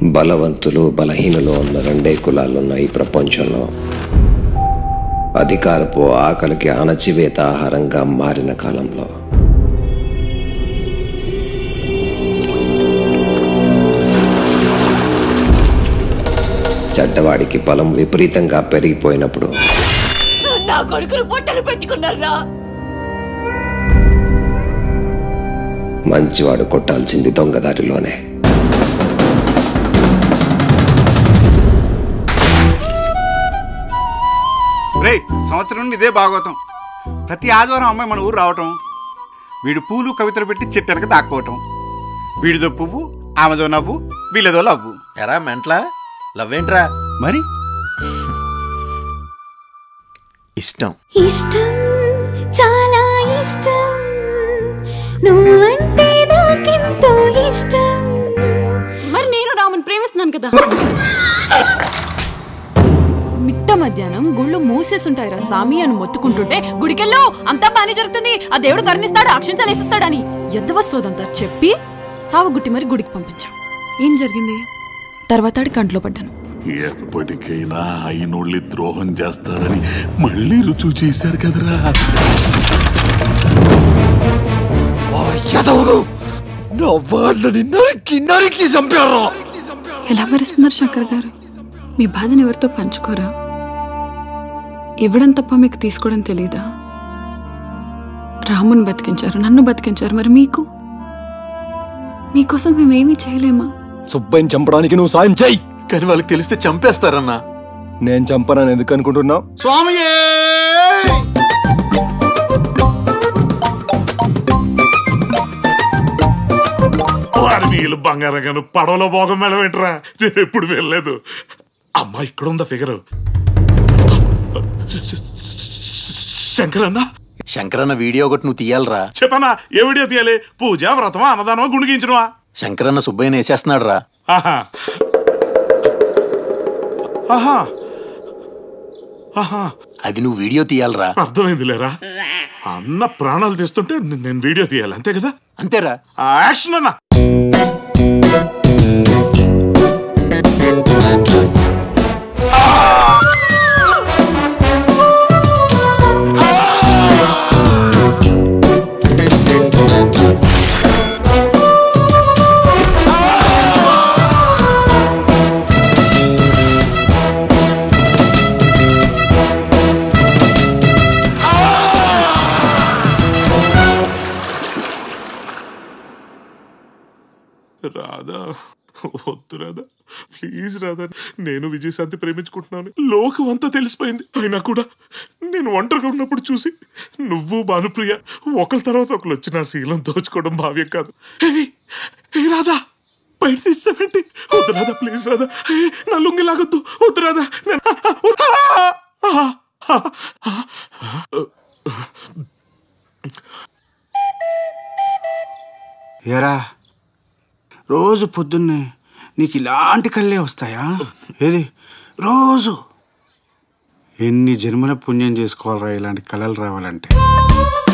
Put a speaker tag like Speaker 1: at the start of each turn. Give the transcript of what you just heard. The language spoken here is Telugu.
Speaker 1: బలవంతులు బలహీనులు ఉన్న రెండే కులాలున్న ఈ ప్రపంచంలో అధికారపు ఆకలికి అణచివేత ఆహారంగా మారిన కాలంలో చెడ్డవాడికి బలం విపరీతంగా పెరిగిపోయినప్పుడు
Speaker 2: నా కొడుకులు పొట్టలు పెట్టుకున్నారా?
Speaker 1: మంచివాడు కొట్టాల్సింది దొంగదారిలోనే.
Speaker 3: సంవత్సరం నుండి ఇదే భాగవతం. ప్రతి ఆదివారం అమ్మాయి మన ఊరు రావటం, వీడు పూలు కవితలు పెట్టి చెట్టెనక దాక్కోవటం, వీడిదో పువ్వు ఆమెదో నవ్వు వీళ్ళదో లవ్వు.
Speaker 4: ఎరా మెంట్లా లవ్ ఏంట్రా?
Speaker 3: మరి
Speaker 4: ఇష్టం
Speaker 5: ఇష్టం చాలా ఇష్టం, నువ్వంటే నాకెంతో ఇష్టం.
Speaker 2: మరి నేను రాముని ప్రేమిస్తున్నాను కదా. మిట్ట మధ్యాహ్నం గుళ్ళు మూసేసుంటాయిరా సామి అని మొత్తుకుంటుంటే గుడికెళ్ళు అంతా బానే జరుగుతుంది, ఆ దేవుడు కరుణిస్తాడు అక్షంతలు వేసిస్తాడని ఎద్దవస్తోదంతా చెప్పి సావగుట్టి మరి గుడికి పంపించాం. ఏం జరిగింది? తర్వాత కంట్లో పడ్డాను.
Speaker 6: ఎప్పటికైనా అయినోళ్ళి ద్రోహం చేస్తారని మళ్ళీ రుజువు చేశారు కదరా.
Speaker 2: ఎలా భరిస్తున్నారు శంకర్ గారు? మీ బాధను ఎవరితో పంచుకోరా? ఇవ్వడం తప్ప మీకు తీసుకోవడం తెలీదా? రాముని బతికించారు, నన్ను బతికించారు, మరి మీకోసం మేమేమీ చేయలేమా?
Speaker 7: సుబ్బయ్యని చంపడానికి నువ్వు సాయం చెయ్యి,
Speaker 4: కానీ వాళ్ళకి తెలిస్తే చంపేస్తారన్నా.
Speaker 7: నేను చంపనని ఎందుకు అనుకుంటున్నావు?
Speaker 3: స్వామియే
Speaker 6: నీళ్ళు బంగారంగాను పడవలో భోగం మేళం ఏంట్రా, నేను ఎప్పుడు వెళ్ళలేదు. అమ్మా ఇక్కడ ఉందా ఫిగరు? శంకరన్న
Speaker 4: శంకరన్న వీడియో ఒకటి నువ్వు తీయాలరా.
Speaker 6: చెప్పనా? ఏ వీడియో తీయాలి? పూజ వ్రతమా అన్నదానమా గుండిగించడమా?
Speaker 4: శంకరన్న సుబ్బయ్యని వేసేస్తున్నాడు రా.
Speaker 6: ఆహా ఆహా ఆహా
Speaker 4: అది నువ్వు వీడియో తీయాలరా.
Speaker 6: అర్థమైంది లేరా, అన్న ప్రాణాలు తీస్తుంటే నేను వీడియో తీయాలి అంతే కదా?
Speaker 4: అంతేరా.
Speaker 6: యాక్షన్ అన్న. రాధా వద్దు రాధా, ప్లీజ్ రాధా. నేను విజయశాంతి ప్రేమించుకుంటున్నాను, లోకం అంతా తెలిసిపోయింది. అయినా కూడా నేను ఒంటరిగా ఉన్నప్పుడు చూసి నువ్వు భానుప్రియ ఒకరి తర్వాత ఒకరు వచ్చి నా శీలం దోచుకోవడం భావ్యం కాదు. రాధా బయట తీసేవేంటి? వద్దు రాధా, ప్లీజ్ రాధా. నా లుంగి లాగొద్దు, వద్దు రాధా.
Speaker 3: ఏరా రోజు పొద్దున్నే నీకు ఇలాంటి కళ్ళే వస్తాయా? ఏది రోజు ఎన్ని జన్మల పుణ్యం చేసుకోవాలరా ఇలాంటి కళలు రావాలంటే?